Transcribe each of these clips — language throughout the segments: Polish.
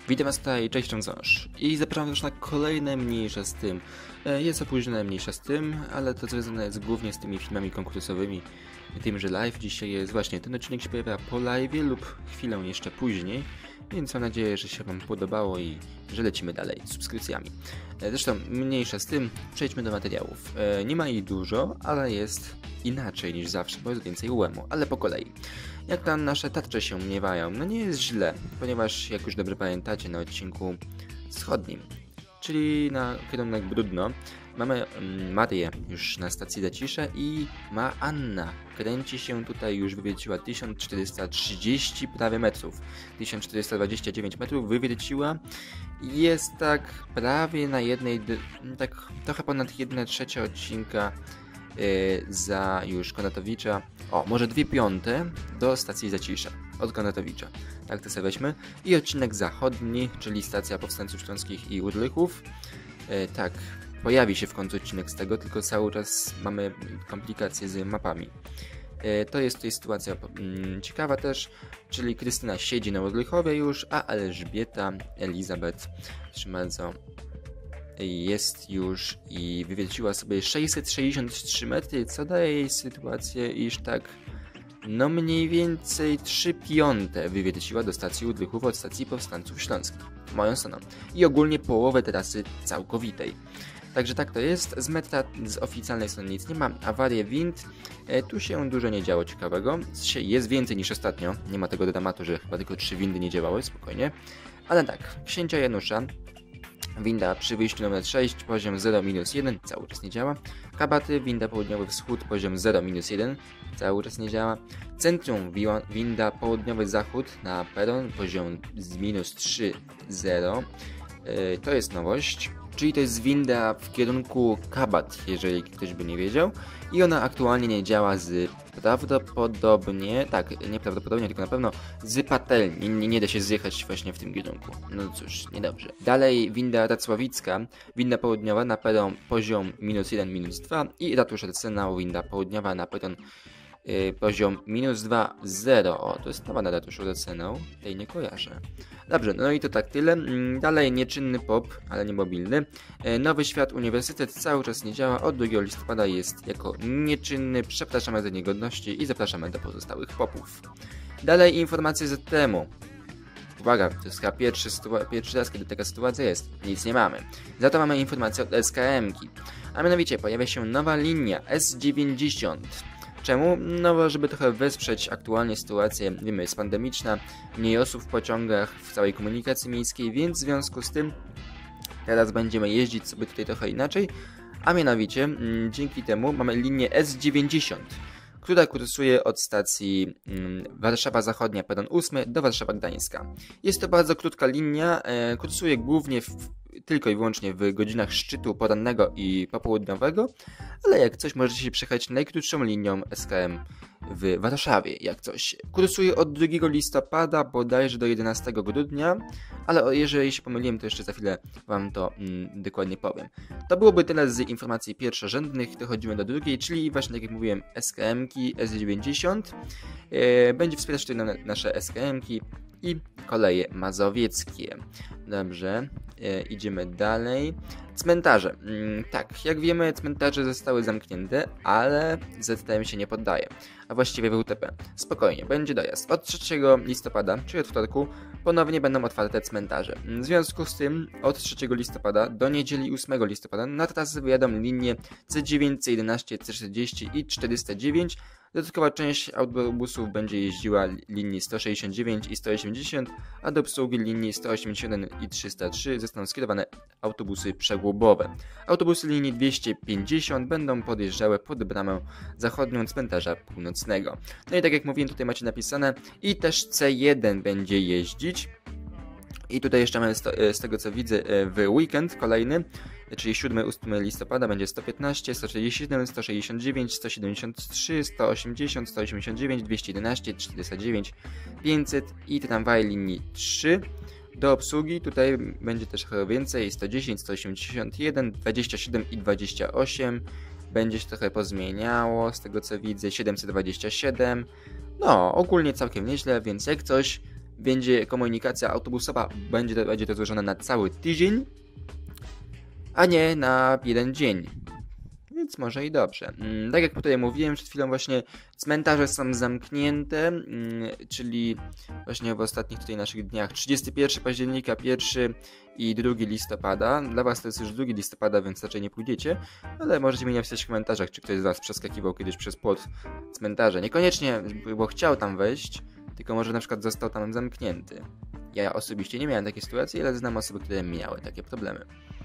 Witam Was tutaj, cześć Ząż i zapraszam już na kolejne mniejsze z tym. Jest opóźnione mniejsze z tym, ale to związane jest głównie z tymi filmami konkursowymi. Tym, że live dzisiaj jest właśnie, ten odcinek się pojawia po live lub chwilę jeszcze później. Więc mam nadzieję, że się Wam podobało i że lecimy dalej z subskrypcjami. Zresztą mniejsza z tym, przejdźmy do materiałów. Nie ma ich dużo, ale jest inaczej niż zawsze, bo jest więcej UM-u, ale po kolei. Jak tam nasze tarcze się miewają? No nie jest źle, ponieważ jak już dobrze pamiętacie na odcinku wschodnim, czyli na kierunek Brudno, mamy Marię już na stacji Zacisze i ma Anna. Kręci się tutaj, już wywierciła 1430 prawie metrów. 1429 metrów wywierciła. Jest tak prawie na jednej, tak trochę ponad 1/3 odcinka za już Konatowicza. O, może 2/5 do stacji Zacisza od Konatowicza. Tak to sobie weźmy. I odcinek zachodni, czyli stacja Powstańców Śląskich i Urlychów. Tak, pojawi się w końcu odcinek z tego, tylko cały czas mamy komplikacje z mapami. To jest tutaj sytuacja ciekawa też, czyli Krystyna siedzi na Urlychowie już, a Elżbieta, Elizabeth, proszę bardzo, jest już i wywierciła sobie 663 metry, co daje jej sytuację, iż tak no mniej więcej 3/5 wywierciła do stacji Udrychów od stacji Powstańców Śląskich, moją stroną, i ogólnie połowę trasy całkowitej. Także tak to jest, z metra z oficjalnej strony nic nie ma, awarie wind, tu się dużo nie działo ciekawego, jest więcej niż ostatnio, nie ma tego dramatu, że chyba tylko 3 windy nie działały, spokojnie, ale tak, Księcia Janusza, winda przy wyjściu numer 6, poziom 0-1, cały czas nie działa. Kabaty, winda południowy wschód, poziom 0-1, cały czas nie działa. Centrum, winda południowy zachód na peron, poziom z -3-0. To jest nowość, czyli to jest winda w kierunku Kabat, jeżeli ktoś by nie wiedział. I ona aktualnie nie działa z prawdopodobnie, tak, nieprawdopodobnie, tylko na pewno z patelni. Nie da się zjechać właśnie w tym kierunku. No cóż, niedobrze. Dalej winda Racławicka, winda południowa na peron poziom -1, -2 i ratusz Arsenał, winda południowa na peron poziom -2-0. O, to jest nowa na ratuszu Arsenał, tej nie kojarzę. Dobrze, no i to tak tyle. Dalej nieczynny POP, ale nie mobilny. Nowy Świat Uniwersytet cały czas nie działa. Od 2 listopada jest jako nieczynny. Przepraszamy za niegodności i zapraszamy do pozostałych POP-ów. Dalej informacje z temu. Uwaga, to jest chyba pierwszy raz, kiedy taka sytuacja jest. Nic nie mamy. Za to mamy informację od SKM-ki. A mianowicie pojawia się nowa linia S90. Czemu? No bo żeby trochę wesprzeć aktualnie sytuację, wiemy, jest pandemiczna, mniej osób w pociągach, w całej komunikacji miejskiej, więc w związku z tym teraz będziemy jeździć sobie tutaj trochę inaczej, a mianowicie dzięki temu mamy linię S90, która kursuje od stacji Warszawa Zachodnia, peron 8 do Warszawa Gdańska. Jest to bardzo krótka linia, kursuje głównie tylko i wyłącznie w godzinach szczytu porannego i popołudniowego, ale jak coś możecie się przejechać najkrótszą linią SKM w Warszawie, jak coś. Kursuje od 2 listopada bodajże do 11 grudnia, ale jeżeli się pomyliłem, to jeszcze za chwilę Wam to dokładnie powiem. To byłoby tyle z informacji pierwszorzędnych, dochodzimy do drugiej, czyli właśnie tak jak mówiłem, SKM-ki S90. Będzie wspierać tutaj nasze SKM-ki i koleje mazowieckie. Dobrze, idziemy dalej. Cmentarze. Tak, jak wiemy, cmentarze zostały zamknięte, ale ZTM się nie poddaje, a właściwie WTP. Spokojnie, będzie dojazd. Od 3 listopada, czyli od wtorku, ponownie będą otwarte cmentarze. W związku z tym od 3 listopada do niedzieli 8 listopada na trasy wyjadą linie C9, C11, C40 i 409. Dodatkowa część autobusów będzie jeździła linii 169 i 180, a do obsługi linii 181 i 303 zostaną skierowane autobusy przegłubowe. Autobusy linii 250 będą podjeżdżały pod bramę zachodnią cmentarza północnego. No i tak jak mówiłem, tutaj macie napisane, i też C1 będzie jeździć. I tutaj jeszcze mamy z tego co widzę w weekend kolejny, czyli 7-8 listopada będzie 115, 147, 169, 173, 180, 189, 211, 409, 500 i tramwaj linii 3 do obsługi. Tutaj będzie też trochę więcej, 110, 181, 27 i 28. Będzie się trochę pozmieniało, z tego co widzę, 727. No, ogólnie całkiem nieźle, więc jak coś będzie komunikacja autobusowa, będzie to złożone na cały tydzień, a nie na jeden dzień. Więc może i dobrze. Tak jak tutaj mówiłem przed chwilą, właśnie cmentarze są zamknięte, czyli właśnie w ostatnich tutaj naszych dniach 31 października, 1 i 2 listopada. Dla was to jest już 2 listopada, więc raczej nie pójdziecie, ale możecie mi napisać w komentarzach, czy ktoś z was przeskakiwał kiedyś przez płot cmentarza. Niekoniecznie, bo chciał tam wejść, tylko może na przykład został tam zamknięty. Ja osobiście nie miałem takiej sytuacji, ale znam osoby, które miały takie problemy,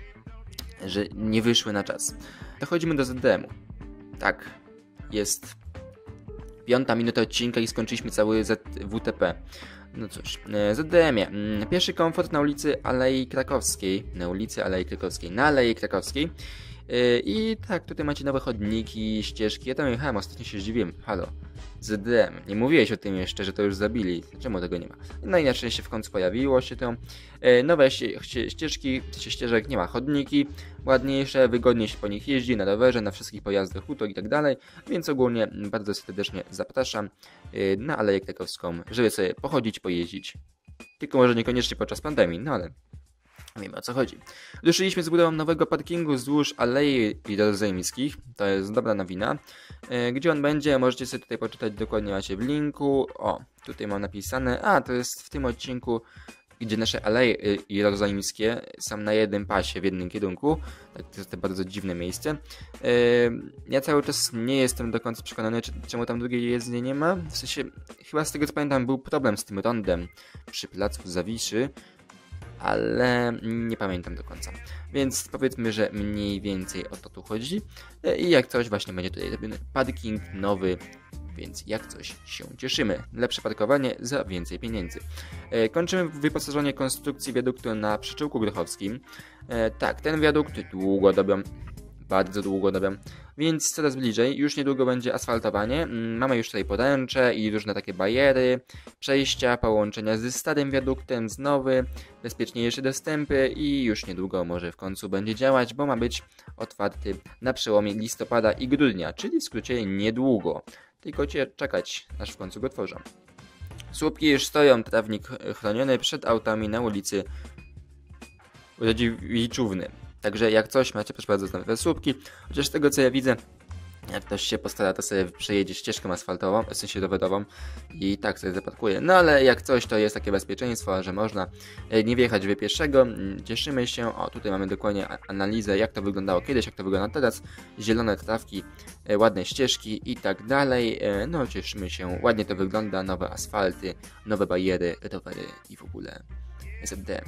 że nie wyszły na czas. Dochodzimy do ZDM-u. Tak, jest 5 minuta odcinka i skończyliśmy cały WTP. No cóż, ZDM-ie. Pierwszy komfort na ulicy Alei Krakowskiej. Na Alei Krakowskiej. I tak, tutaj macie nowe chodniki, ścieżki. Ja tam jechałem, ostatnio się zdziwiłem. Halo, ZDM. Nie mówiłeś o tym jeszcze, że to już zabili. Czemu tego nie ma? No i na szczęście w końcu pojawiło się to. Nowe ścieżki, ścieżek nie ma. Chodniki ładniejsze, wygodniej się po nich jeździ, na rowerze, na wszystkich pojazdach, hutach i tak dalej. Więc ogólnie bardzo serdecznie zapraszam na Aleję Krakowską, żeby sobie pochodzić, pojeździć. Tylko może niekoniecznie podczas pandemii, no ale wiemy, o co chodzi. Ruszyliśmy z budową nowego parkingu wzdłuż Alei Jerozolimskich. To jest dobra nowina. Gdzie on będzie, możecie sobie tutaj poczytać, dokładnie macie w linku. O, tutaj mam napisane. A, to jest w tym odcinku, gdzie nasze Aleje Jerozolimskie są na jednym pasie, w jednym kierunku. Tak, to jest to bardzo dziwne miejsce. Ja cały czas nie jestem do końca przekonany, czemu tam drugiej jezdni nie ma. W sensie, chyba z tego co pamiętam, był problem z tym rondem przy placu Zawiszy, ale nie pamiętam do końca. Więc powiedzmy, że mniej więcej o to tu chodzi. I jak coś, właśnie będzie tutaj robiony parking nowy, więc jak coś się cieszymy. Lepsze parkowanie za więcej pieniędzy. Kończymy wyposażenie konstrukcji wiaduktu na Przyczółku Grochowskim. Tak, ten wiadukt długo robią. Bardzo długo robią, więc coraz bliżej. Już niedługo będzie asfaltowanie. Mamy już tutaj poręcze i różne takie bariery, przejścia, połączenia ze starym wiaduktem, z nowy, bezpieczniejsze dostępy i już niedługo może w końcu będzie działać, bo ma być otwarty na przełomie listopada i grudnia, czyli w skrócie niedługo. Tylko czekać, aż w końcu go tworzą. Słupki już stoją, trawnik chroniony przed autami na ulicy Radziwiczówny. Także jak coś macie, proszę bardzo, nowe słupki. Chociaż z tego co ja widzę, jak ktoś się postara, to sobie przejedzie ścieżką asfaltową, w sensie rowerową i tak sobie zaparkuje. No ale jak coś, to jest takie bezpieczeństwo, że można nie wjechać w pieszego. Cieszymy się. O, tutaj mamy dokładnie analizę, jak to wyglądało kiedyś, jak to wygląda teraz. Zielone trawki, ładne ścieżki i tak dalej. No cieszymy się, ładnie to wygląda, nowe asfalty, nowe bariery, rowery i w ogóle ZD.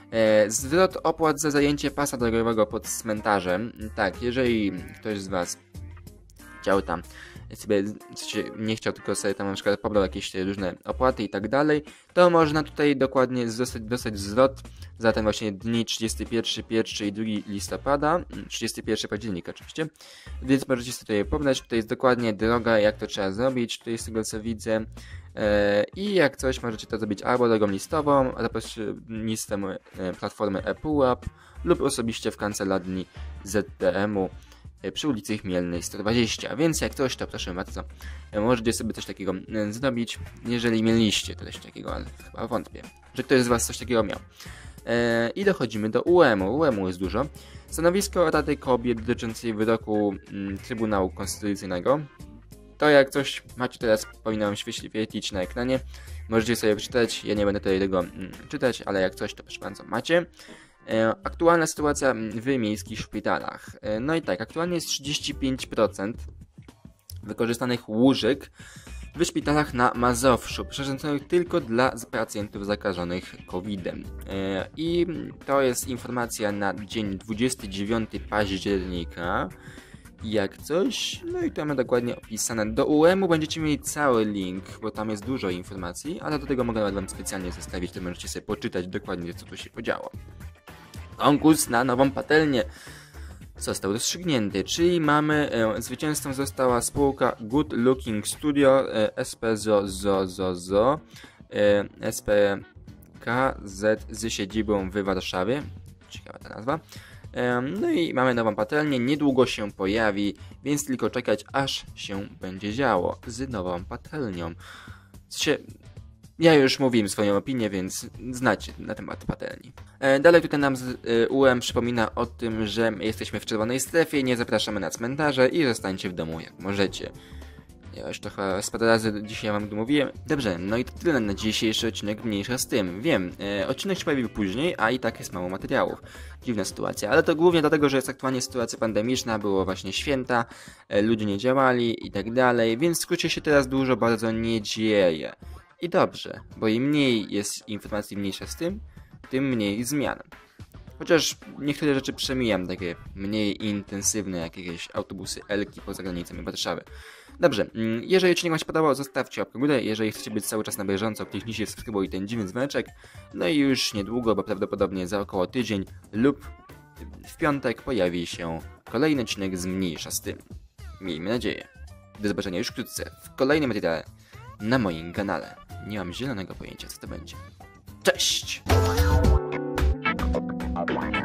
Zwrot opłat za zajęcie pasa drogowego pod cmentarzem. Tak, jeżeli ktoś z was chciał tam sobie, nie chciał, tylko sobie tam na przykład pobrał jakieś różne opłaty i tak dalej, to można tutaj dokładnie dostać zwrot za ten właśnie dni 31, 1 i 2 listopada, 31 października oczywiście, więc możecie sobie tutaj pobrać. Tutaj jest dokładnie droga, jak to trzeba zrobić, tutaj z tego co widzę. I jak coś, możecie to zrobić albo drogą listową, za pośrednictwem platformy ePUAP lub osobiście w kancelarii ZDM-u przy ulicy Chmielnej 120, więc jak coś, to proszę bardzo, możecie sobie coś takiego zrobić, jeżeli mieliście coś takiego, ale chyba wątpię, że ktoś z was coś takiego miał. I dochodzimy do UEM-u. UEM-u jest dużo. Stanowisko Rady Kobiet dotyczącej wyroku Trybunału Konstytucyjnego. To jak coś macie teraz, powinno wam świecić na ekranie. Możecie sobie przeczytać, ja nie będę tutaj tego czytać, ale jak coś, to proszę bardzo, macie. Aktualna sytuacja w miejskich szpitalach. No i tak, aktualnie jest 35% wykorzystanych łóżek w szpitalach na Mazowszu, przeznaczonych tylko dla pacjentów zakażonych COVID-em. I to jest informacja na dzień 29 października. Jak coś, no i to mamy dokładnie opisane. Do UEM-u będziecie mieli cały link, bo tam jest dużo informacji, ale do tego mogę nawet wam specjalnie zostawić, to możecie sobie poczytać dokładnie, co tu się podziało. Konkurs na nową patelnię został rozstrzygnięty, czyli mamy, zwycięzcą została spółka Good Looking Studio SPKZ z siedzibą w Warszawie. Ciekawa ta nazwa. No i mamy nową patelnię, niedługo się pojawi, więc tylko czekać, aż się będzie działo z nową patelnią. Ja już mówiłem swoją opinię, więc znacie na temat patelni. Dalej tutaj nam UM przypomina o tym, że jesteśmy w czerwonej strefie, nie zapraszamy na cmentarze i zostańcie w domu jak możecie. Ja już trochę z parę razy dzisiaj wam mówiłem. Dobrze, no i to tyle na dzisiejszy odcinek, mniejsza z tym. Wiem, odcinek się pojawił później, a i tak jest mało materiałów. Dziwna sytuacja, ale to głównie dlatego, że jest aktualnie sytuacja pandemiczna, było właśnie święta, ludzie nie działali i tak dalej, więc w skrócie się teraz dużo bardzo nie dzieje. I dobrze, bo im mniej jest informacji mniejsza z tym mniej zmian. Chociaż niektóre rzeczy przemijam, takie mniej intensywne, jak jakieś autobusy Elki poza granicami Warszawy. Dobrze, jeżeli odcinek wam się podobał, zostawcie łapkę w górę, jeżeli chcecie być cały czas na bieżąco, kliknijcie subskrybuj ten dziwny dzwoneczek. No i już niedługo, bo prawdopodobnie za około tydzień lub w piątek pojawi się kolejny odcinek z mniejsza z tym. Miejmy nadzieję. Do zobaczenia już wkrótce w kolejnym materiale na moim kanale. Nie mam zielonego pojęcia, co to będzie. Cześć!